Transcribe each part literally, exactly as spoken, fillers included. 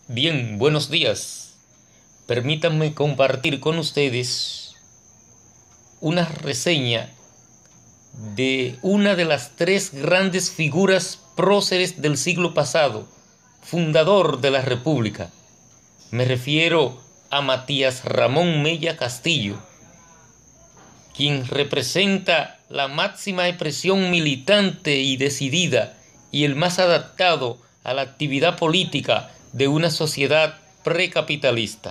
Bien, buenos días. Permítanme compartir con ustedes una reseña de una de las tres grandes figuras próceres del siglo pasado, fundador de la República. Me refiero a Matías Ramón Mella Castillo, quien representa la máxima expresión militante y decidida y el más adaptado a la actividad política de una sociedad precapitalista.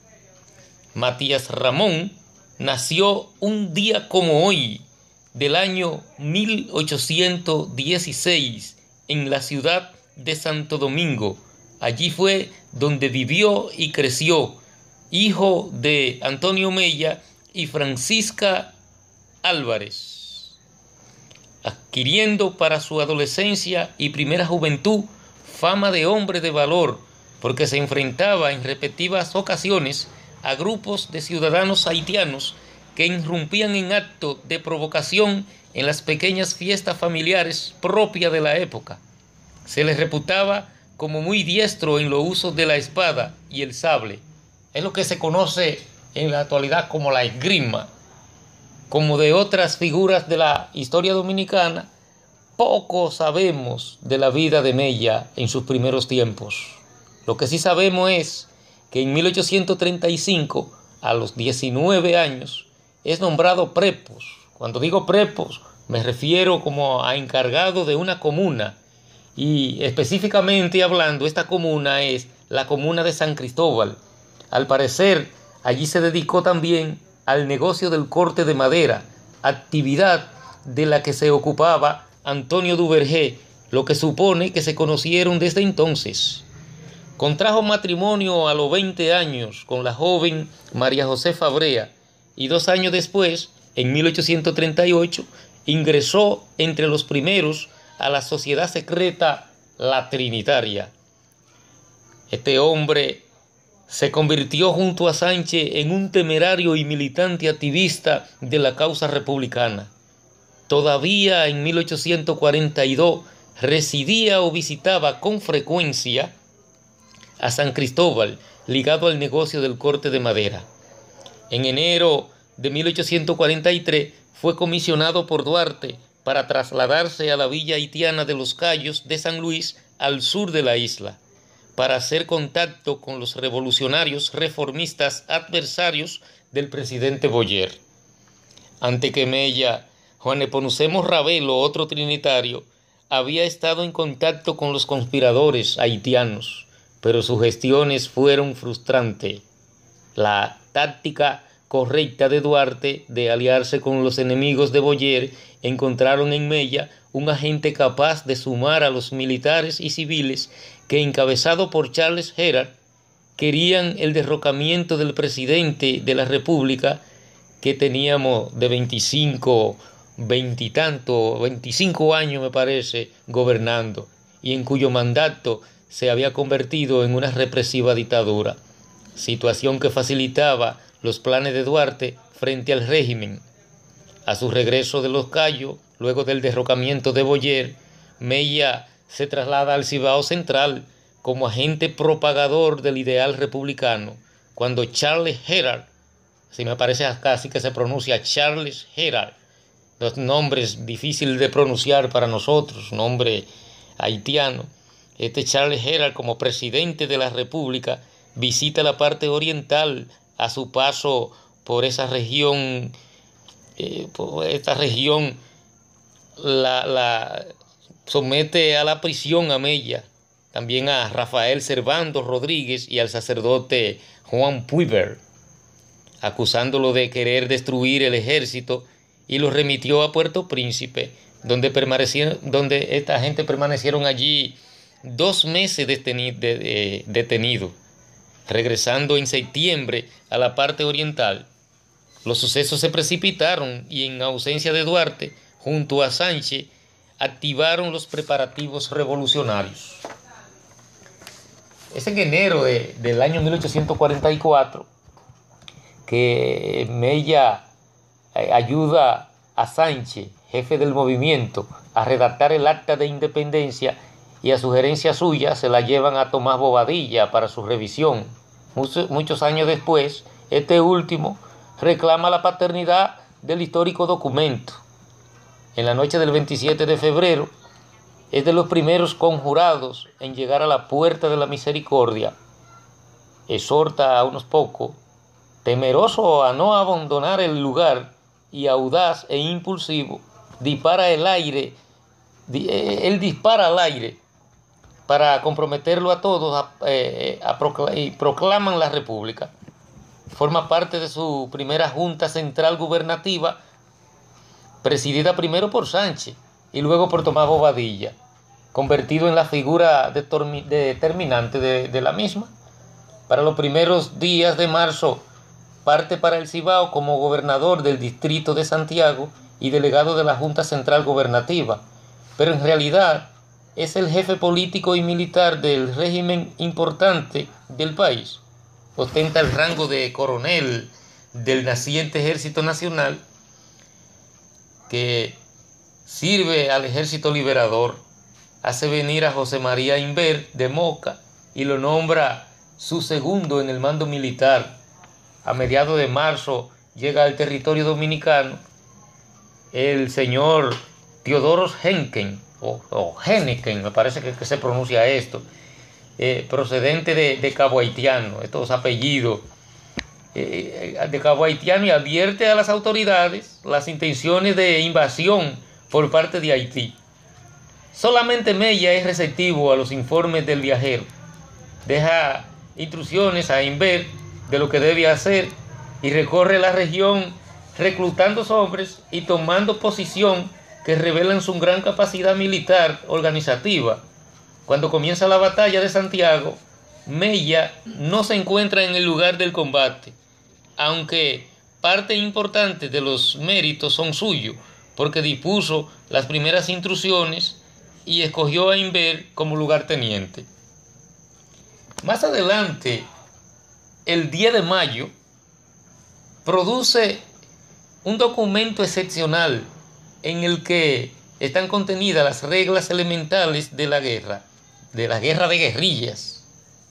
Matías Ramón nació un día como hoy del año mil ochocientos dieciséis en la ciudad de Santo Domingo. Allí fue donde vivió y creció, hijo de Antonio Mella y Francisca Álvarez, adquiriendo para su adolescencia y primera juventud fama de hombre de valor, porque se enfrentaba en repetidas ocasiones a grupos de ciudadanos haitianos que irrumpían en actos de provocación en las pequeñas fiestas familiares propias de la época. Se les reputaba como muy diestro en los usos de la espada y el sable. Es lo que se conoce en la actualidad como la esgrima. Como de otras figuras de la historia dominicana, poco sabemos de la vida de Mella en sus primeros tiempos. Lo que sí sabemos es que en mil ochocientos treinta y cinco, a los diecinueve años, es nombrado prepos. Cuando digo prepos, me refiero como a encargado de una comuna. Y específicamente hablando, esta comuna es la comuna de San Cristóbal. Al parecer, allí se dedicó también al negocio del corte de madera, actividad de la que se ocupaba Antonio Duvergé, lo que supone que se conocieron desde entonces. Contrajo matrimonio a los veinte años con la joven María José Fabrea y dos años después, en mil ochocientos treinta y ocho, ingresó entre los primeros a la sociedad secreta La Trinitaria. Este hombre se convirtió junto a Sánchez en un temerario y militante activista de la causa republicana. Todavía en mil ochocientos cuarenta y dos residía o visitaba con frecuencia a San Cristóbal, ligado al negocio del corte de madera. En enero de mil ochocientos cuarenta y tres fue comisionado por Duarte para trasladarse a la villa haitiana de Los Cayos de San Luis, al sur de la isla, para hacer contacto con los revolucionarios reformistas adversarios del presidente Boyer. Ante que Mella, Juan Nepomuceno Ravelo, otro trinitario, había estado en contacto con los conspiradores haitianos, pero sus gestiones fueron frustrantes. La táctica correcta de Duarte de aliarse con los enemigos de Boyer encontraron en Mella un agente capaz de sumar a los militares y civiles que, encabezado por Charles Herard, querían el derrocamiento del presidente de la República, que teníamos de veinticinco, veintitantos, veinticinco años me parece, gobernando, y en cuyo mandato se había convertido en una represiva dictadura, situación que facilitaba los planes de Duarte frente al régimen. A su regreso de Los Cayos, luego del derrocamiento de Boyer, Mella se traslada al Cibao Central como agente propagador del ideal republicano, cuando Charles Herard, si me parece acá así que se pronuncia Charles Herard, los nombres difíciles de pronunciar para nosotros, nombre haitiano, este Charles Herard, como presidente de la República, visita la parte oriental a su paso por esa región, eh, por esta región la, la somete a la prisión a Mella, también a Rafael Servando Rodríguez y al sacerdote Juan Puiver, acusándolo de querer destruir el ejército, y lo remitió a Puerto Príncipe, donde permanecieron, donde esta gente permanecieron allí dos meses detenidos. De, de, detenido. Regresando en septiembre a la parte oriental, los sucesos se precipitaron y, en ausencia de Duarte, junto a Sánchez, activaron los preparativos revolucionarios. Es en enero de, del año mil ochocientos cuarenta y cuatro que Mella eh, ayuda a Sánchez, jefe del movimiento, a redactar el acta de independencia y a sugerencia suya se la llevan a Tomás Bobadilla para su revisión. Muchos, muchos años después, este último reclama la paternidad del histórico documento. En la noche del veintisiete de febrero, es de los primeros conjurados en llegar a la puerta de la misericordia. Exhorta a unos pocos, temeroso a no abandonar el lugar y audaz e impulsivo, dispara el aire, él dispara al aire para comprometerlo a todos a, eh, a procl- y proclaman la república. Forma parte de su primera junta central gubernativa, presidida primero por Sánchez y luego por Tomás Bobadilla, convertido en la figura determinante de, de la misma. Para los primeros días de marzo parte para el Cibao como gobernador del distrito de Santiago y delegado de la Junta Central Gubernativa, pero en realidad es el jefe político y militar del régimen importante del país. Ostenta el rango de coronel del naciente Ejército Nacional, que sirve al Ejército Liberador. Hace venir a José María Inver de Moca y lo nombra su segundo en el mando militar. A mediados de marzo llega al territorio dominicano el señor Teodoros Henken, o, o Henneken, me parece que, que se pronuncia esto, eh, procedente de, de Cabo Haitiano, estos apellidos eh, de Cabo Haitiano, y advierte a las autoridades las intenciones de invasión por parte de Haití. Solamente Mella es receptivo a los informes del viajero, deja instrucciones a Inver de lo que debe hacer y recorre la región reclutando hombres y tomando posición que revelan su gran capacidad militar organizativa. Cuando comienza la batalla de Santiago, Mella no se encuentra en el lugar del combate, aunque parte importante de los méritos son suyos, porque dispuso las primeras instrucciones y escogió a Inver como lugarteniente. Más adelante, el diez de mayo, produce un documento excepcional en el que están contenidas las reglas elementales de la guerra, de la guerra de guerrillas.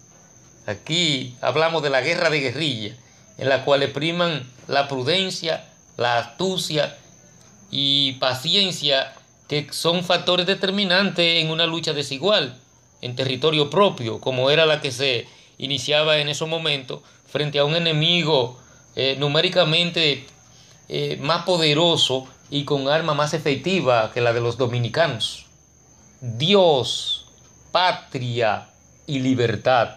Aquí hablamos de la guerra de guerrilla, en la cual priman la prudencia, la astucia y paciencia, que son factores determinantes en una lucha desigual en territorio propio, como era la que se iniciaba en esos momentos, frente a un enemigo eh, numéricamente eh, más poderoso y con arma más efectiva que la de los dominicanos. Dios, patria y libertad.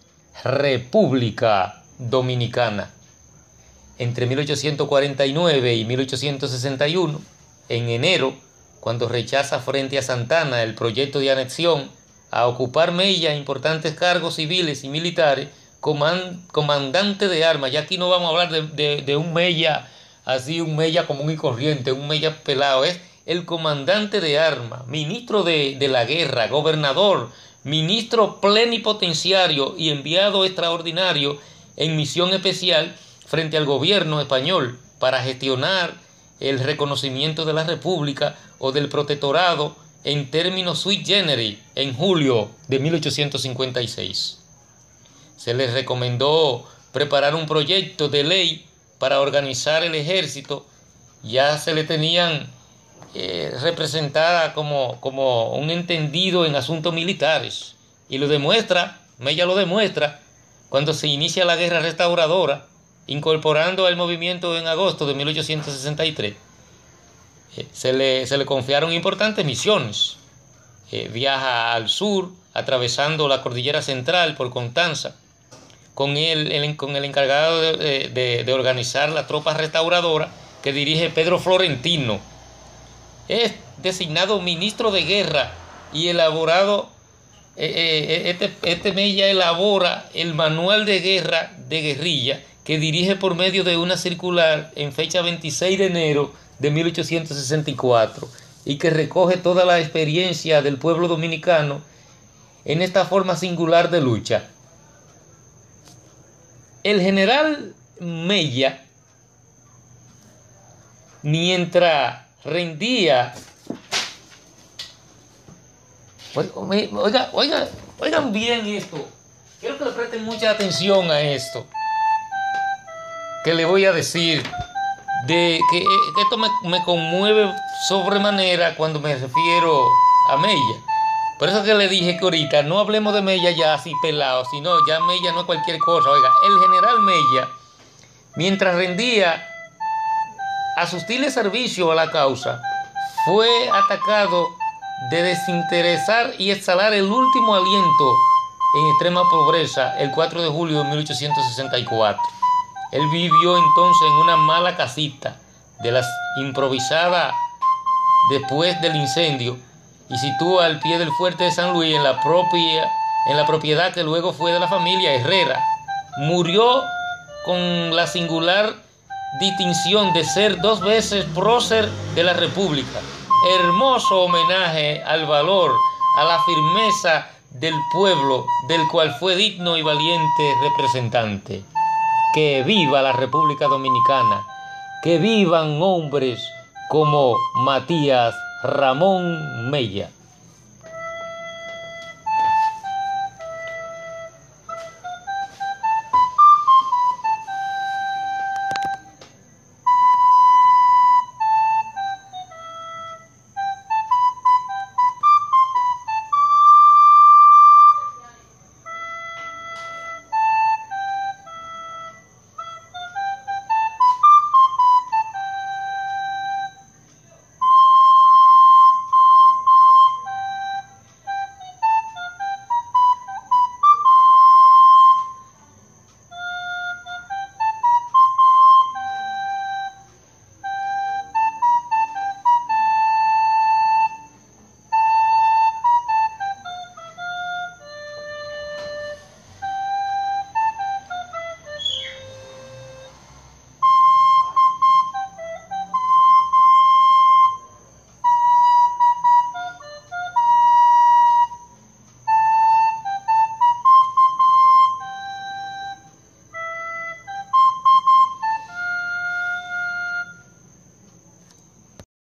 República Dominicana. Entre mil ochocientos cuarenta y nueve y mil ochocientos sesenta y uno, en enero, cuando rechaza frente a Santana el proyecto de anexión, a ocupar Mella importantes cargos civiles y militares, comand, comandante de armas. Ya aquí no vamos a hablar de, de, de un Mella así, un Mella común y corriente, un Mella pelado, es el comandante de armas, ministro de, de la guerra, gobernador, ministro plenipotenciario y enviado extraordinario en misión especial frente al gobierno español para gestionar el reconocimiento de la República o del protectorado en términos sui generis en julio de mil ochocientos cincuenta y seis. Se les recomendó preparar un proyecto de ley para organizar el ejército. Ya se le tenían eh, representada como, como un entendido en asuntos militares, y lo demuestra, Mella lo demuestra, cuando se inicia la guerra restauradora, incorporando al movimiento en agosto de mil ochocientos sesenta y tres. Eh, se, le, se le confiaron importantes misiones. Eh, viaja al sur, atravesando la cordillera central por Constanza, con el, el, con el encargado de, de, de organizar la tropa restauradora que dirige Pedro Florentino. Es designado ministro de guerra y elaborado, eh, eh, este, este Mella elabora el manual de guerra de guerrilla, que dirige por medio de una circular en fecha veintiséis de enero de mil ochocientos sesenta y cuatro, y que recoge toda la experiencia del pueblo dominicano en esta forma singular de lucha. El general Mella, mientras rendía Oiga, oiga, oigan bien esto. Quiero que le presten mucha atención a esto que le voy a decir, de que, que esto me, me conmueve sobremanera cuando me refiero a Mella. Por eso que le dije que ahorita no hablemos de Mella ya así pelado, sino ya Mella no es cualquier cosa. Oiga, el general Mella, mientras rendía asustible servicio a la causa, fue atacado de desinteresar y exhalar el último aliento en extrema pobreza el cuatro de julio de mil ochocientos sesenta y cuatro. Él vivió entonces en una mala casita de las improvisadas después del incendio y sitúa al pie del fuerte de San Luis en la, propia, en la propiedad que luego fue de la familia Herrera. Murió con la singular distinción de ser dos veces prócer de la República. Hermoso homenaje al valor, a la firmeza del pueblo del cual fue digno y valiente representante. Que viva la República Dominicana, que vivan hombres como Matías Ramón Mella.